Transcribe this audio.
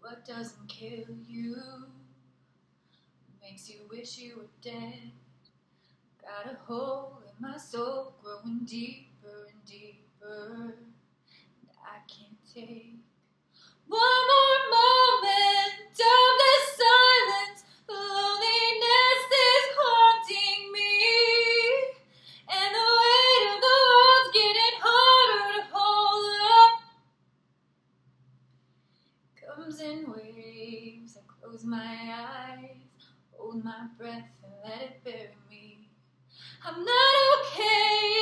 What doesn't kill you makes you wish you were dead. Got a hole in my soul growing deeper and deeper, and I can't take one more moment of this silence. The loneliness is haunting me, and the weight of the world's getting harder to hold up. Comes in waves. I close my eyes, hold my breath and let it bury me. I'm not okay.